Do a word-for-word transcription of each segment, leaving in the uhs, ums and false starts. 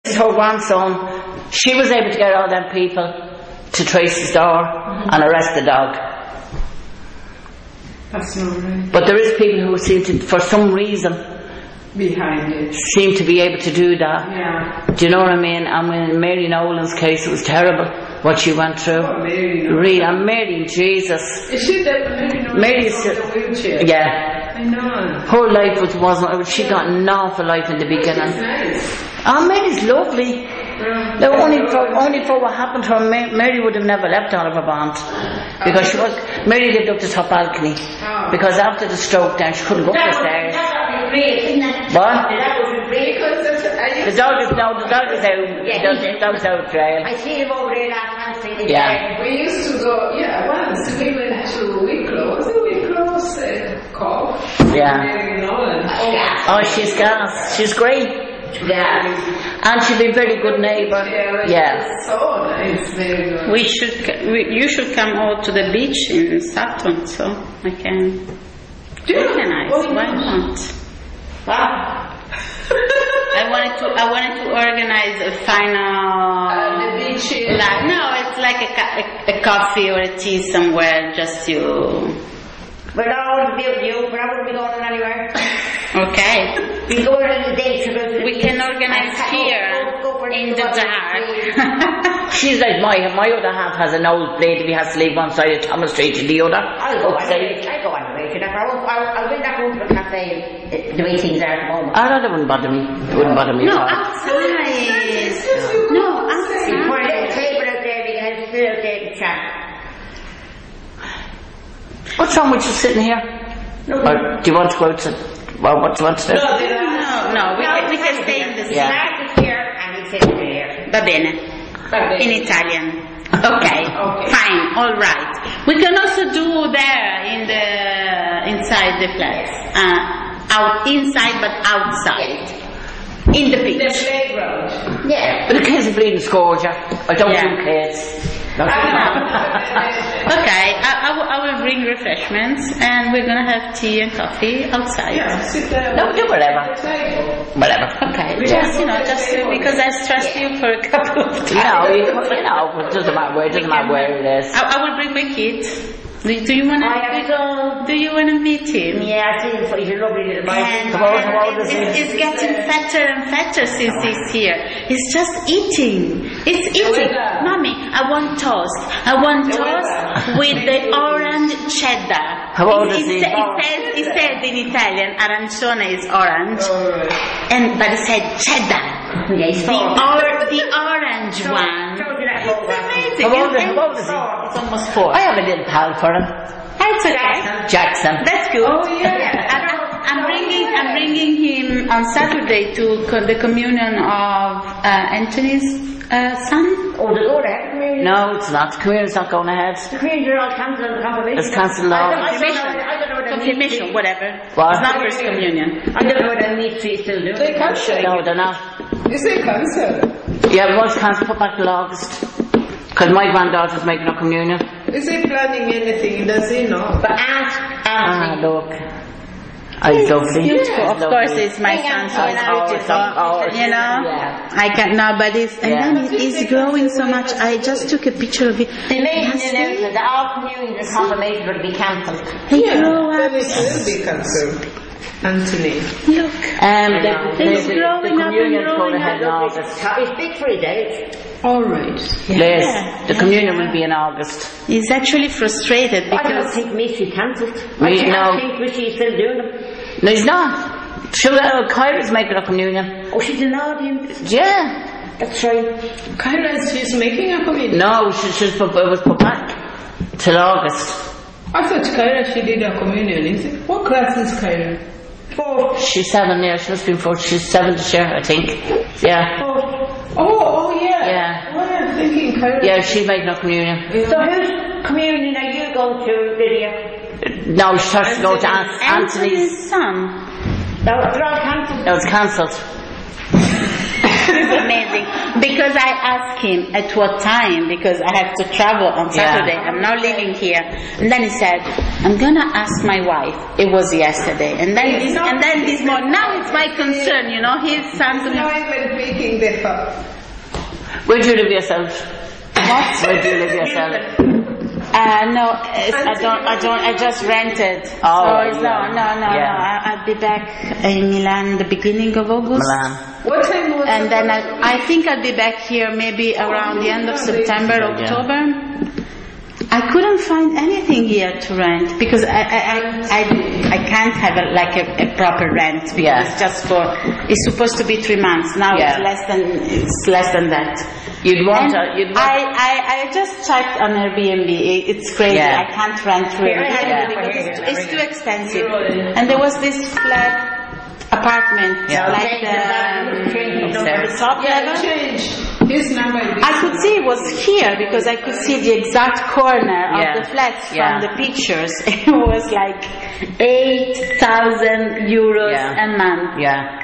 her grandson, she was able to get all them people to Tracy's door and arrest the dog. That's not right. But there is people who seem to, for some reason, behind it, seem to be able to do that. Yeah. Do you know what I mean? And in Mary Nolan's case, it was terrible what she went through. Oh, Mary Nolan. Really, and Mary, Jesus. Is she that Mary Nolan? Mary's in a wheelchair? Yeah. I know. Her life was, wasn't, she got an awful life in the beginning. She's nice. Oh, Mary's lovely. Yeah. No, only for only for what happened to her, Mary would have never left Oliver Bond because she was Mary lived up the top balcony Oh. because after the stroke, then she couldn't go up the stairs. What? The dog is no, the dog is out. Yeah, the dog's out of jail. I see him over there last night. Yeah. We used to go, yeah, once we went to Wicklow. Was it Wicklow? Uh, Call? Yeah. Mary Nolan. Oh, yeah. Oh, she's gas. She's great. Yeah. And she'd be a very good neighbour. Yeah. Yeah. So nice, very good. We should, c- we, you should come all to the beach in Sutton, so I can organize. Why not? Wow. I wanted to, I wanted to organize a final. Uh, the beach is- Like, no, it's like a, ca- a, a coffee or a tea somewhere, just you. We're not all to be with you, but I wouldn't be going anywhere. Okay. We go on the date. We can organize here in the dark. She's like my my other half has an old blade if he has to leave one side of Thomas Street to the other. I'll go Upside. anyway. I'll go anyway. You know, I'll, I'll, I'll bring that home to the cafe uh, the way things are at the moment. Oh, no, that wouldn't bother me. It wouldn't bother me No, at all. outside. No, We outside. put a little table out there, we can have a sit out there and chat. What's wrong with you sitting here? Or do you want to go out to, well, what do you want to do? No, no, we, can, we can stay in the Yeah. Start it here and we sit here. Va bene. In Italian. Okay. Okay. Fine. All right. We can also do there in the inside the flat. Uh, out inside, but outside. In the The beach. playground. Yeah. But the kids are bleeding scourge, I don't Yeah. do kids. No, Okay. I, I, will, I will bring refreshments, and we're gonna have tea and coffee outside. Yeah, sit there. No, do whatever. At the table. Whatever. Okay. Just you know, just because I stressed you for a couple of You know, times. you, you know, it doesn't matter where, it doesn't matter where it is. I, I will bring my kid. Do, do you wanna? I have to go. Do you wanna meet him? Yeah, I see him. He's a lovely little boy. And Come on, come on, it's, this it's getting fatter and fatter since he's here. He's just eating. It's eating. Mommy, I want toast. I want toast with the orange cheddar. How old It- is he? it, It says, it says in Italian, arancione is orange, and but it said cheddar. Yeah, he's The, four. or, the orange one. Show you that logo. It's amazing. How old is, And- how old is he? It's almost four. I have a little pal for him. That's okay. Jackson. That's good. Oh, yeah. I, I, I'm bringing I'm bringing him on Saturday to co- the communion of uh, Anthony's uh, son. Oh, the Lord, I have communion. No, it's not. Communion's not going ahead. The communion are all cancelled and the confirmation. It's cancelled I now. don't- I don't know- Confirmation. I don't know what that means. Confirmation, whatever. What? It's not first communion. I don't know what that means. She's still doing. They cancel. No, they're not. You say cancel. Yeah, it was cancelled, put back till August. Because my granddaughter's making a communion. Is he planning anything? Does he know? But ask Ah, Anthony. look. I lovely. Beautiful. Of Lovely. course, it's my son, so it's Oh, beautiful. oh, You know, yeah. I can no, but it's and Yeah. then it is growing so much. I just took a picture of it. They made an Yes, announcement that all communion and confirmation would be cancelled. They grow up. Then it will be cancelled. Anthony. Look. Um, the, the, It's the, the growing up and communion's going growing ahead in up. August. It's big for his age. All right. Liz, Yeah. the communion will be in August. He's actually frustrated I don't because think Missy cancelled. Me- I no. think Missy's still doing them. No, he's not. Sure, uh, Kyra's making a communion. Oh, she's an audience. Yeah. That's right. Kyra, she's making a communion. No, she, she's put, it was put back till August. I thought Kyra, she did a communion, is it? What class is Kyra? Four. She's seven, yeah, she must be four. She's seven this year, I think. Yeah. Oh, oh yeah. Yeah. Oh, I'm thinking Kyra. Yeah, she's making a communion. So whose communion are you going to, Lydia? No, she has to go to An- Anthony's. Anthony's son. No, they're all cancelled. No, it's cancelled. It's amazing. amazing. Because I asked him at what time, because I have to travel on Saturday. Yeah. I'm not living here. And then he said, I'm gonna ask my wife. It was yesterday. And then this, and then this morning, now it's my concern, you know, his son to me. No, I'm making the fuck. Where do you live yourself? What? Where do you live yourself? Uh, no, it's, I don't, I don't, I just rented. Oh, so it's, yeah. no, no, no, Yeah. no. I, I'll be back in Milan the beginning of August. Milan. What time was And it? then I, I think I'll be back here maybe around the end of September, Yeah. October. I couldn't find anything here to rent because I, I, I, I, I can't have a, like a, a proper rent because Yeah. it's just for, it's supposed to be three months. Now Yeah. it's less than, it's less than that. You'd want And to, you'd want I, I, I just checked on Airbnb. It- It's crazy. Yeah. I can't rent really Yeah. because it's, too- it's too expensive. And there was this flat apartment, Yeah. like the, um, the top Yeah, level. change. His number is I could see it was here because I could see the exact corner Yeah. of the flats from Yeah. the pictures. It was like eight thousand euros Yeah. a month. yeah.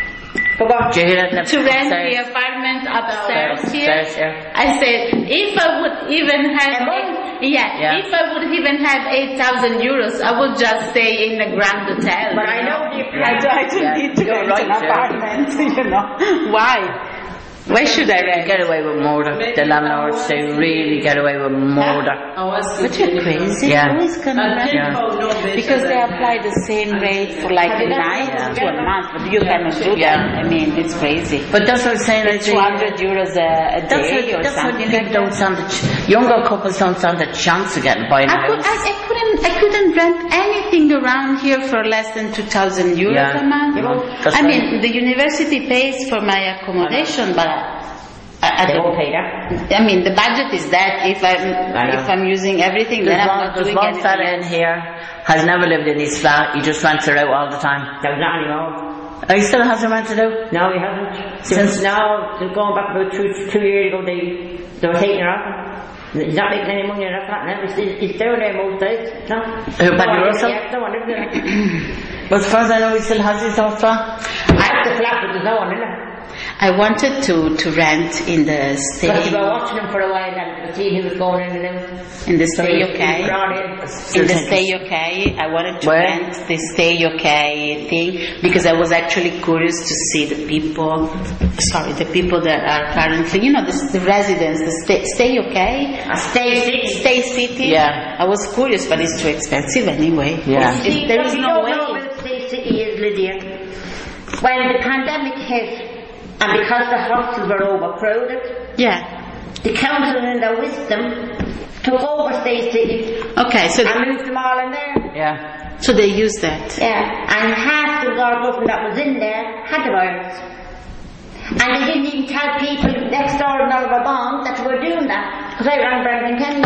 Do you hear that? To rent Upstairs. the apartment upstairs here. Upstairs, yeah. I said, if I would even have, yeah, Yeah. if I would even have eight thousand euros, I would just stay in the Grand Hotel. But you I know the I don't, I don't Yeah. need to You're rent right, an yeah. apartment, you know. Why? Why should I They rent? get away with murder. The landlords, they really get away with murder. But you're crazy. Yeah. Who is gonna rent? Yeah. Because they apply the same rate for like a night Yeah. to a month, but you cannot do Yeah. that. I mean, it's crazy. But that's what I'm saying. It's I two think- hundred euros a, a That's day what, or that's what something people like don't that. stand a ch- younger couples don't stand a chance of getting buying a I, could, house. I, I couldn't I couldn't rent anything around here for less than two thousand euros Yeah. a month. Yeah. That's I right. mean, the university pays for my accommodation, but I, I, I They don't won't pay that. I mean, the budget is that if I'm know. if I'm using everything, There's then I'm one, not there's doing one anything fella in else. here has never lived in his flat. He just rents it out all the time. There's not anymore. Oh, he still hasn't rented out. No, he hasn't. Since- Since now, they're going back about two, two years ago, they, they were taking it off him. He's not making any money in that flat now. He's, he's down there most days. No. Who, Paddy No one- Russell? Yeah, no one lives there. But as far as I know, he still has his own flat. I have the flat, but there's no one in it. I wanted to, to rent in the stay Because we were watching him for a while and see who was going in and out. in the So stay he- okay. he brought in. In the Stay Okay, I wanted to Where? rent the Stay Okay thing because I was actually curious to see the people, sorry, the people that are currently, you know, the, the residents, the Stay, stay Okay, A stay city. Stay City. Yeah. I was curious, but it's too expensive anyway. Yeah. If See, there what is you no don't way. know about Stay City is, Lydia, when the pandemic hit, and because the hostels were overcrowded, Yeah. the council in their wisdom took over Stay City Okay, so and moved them all in there. Yeah. so they use that. Yeah, and half the government that was in there had the virus. And they didn't even tell people next door in Oliver Bond that they were doing that. Because I ran Brendan Kenny.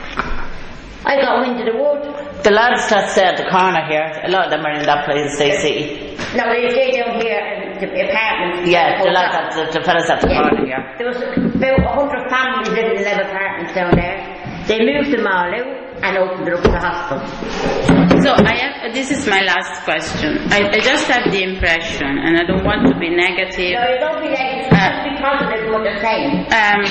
I got wind of the wood. The lads that stay at the corner here, a lot of them are in that place, Stay City. No, they stay down here in the apartments. Yeah, the lads at the, the fellas at the Yeah. corner here. There was about a hundred families living in them apartments down there. They moved them all out and opened it up to the hospital. So I have, this is my last question. I, I just have the impression, and I don't want to be negative. No, you don't be like, Uh, just be positive in what you're saying. um,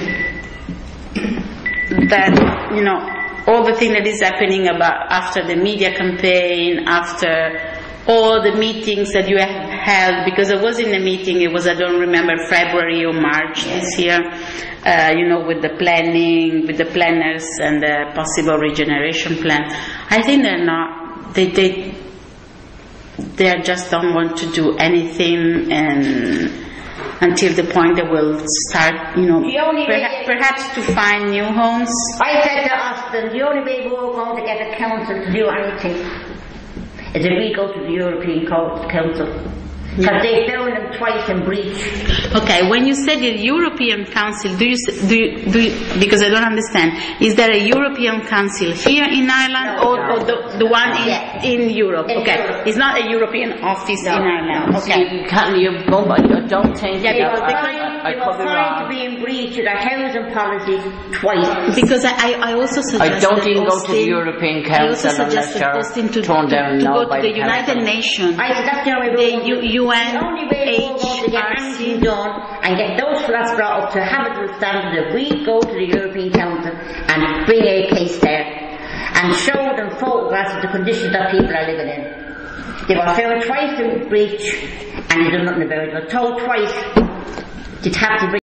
that you know all the thing that is happening about after the media campaign, after all the meetings that you have held, because I was in a meeting, it was, I don't remember, February or March this year, uh, you know, with the planning, with the planners and the possible regeneration plan. I think they're not, they, they, they just don't want to do anything and until the point they will start, you know, The only way perha- they- perhaps to find new homes. I said to Austin, the only way we're going to get a council to do anything is if we go to the European Co- Council. Because they found them twice in breach. Okay, when you said the European Council, do you, s- do you, do you, because I don't understand, is there a European Council here in Ireland No, or, no. or the, the one in, Yeah. in Europe? In Okay, Europe. it's not a European office No, in Ireland. no. Okay. You can't, you, I don't think They that, were I, trying, I, I they could were be trying to wrong. be in breach of their housing policies twice. Because I, I, I also suggested I don't even go to the Austin- European I also Council unless suggested you're Austin to, torn to, down to now go by to the the United council. Nations, I said that's the only way the we're going to- U- the only way we're going to get UNHRC. anything done and get those House last brought up to habitable standard that we go to the European Council and bring a case there and show them photographs of the conditions that people are living in. They were found twice in breach and they did nothing about it. They were told twice they'd have to bring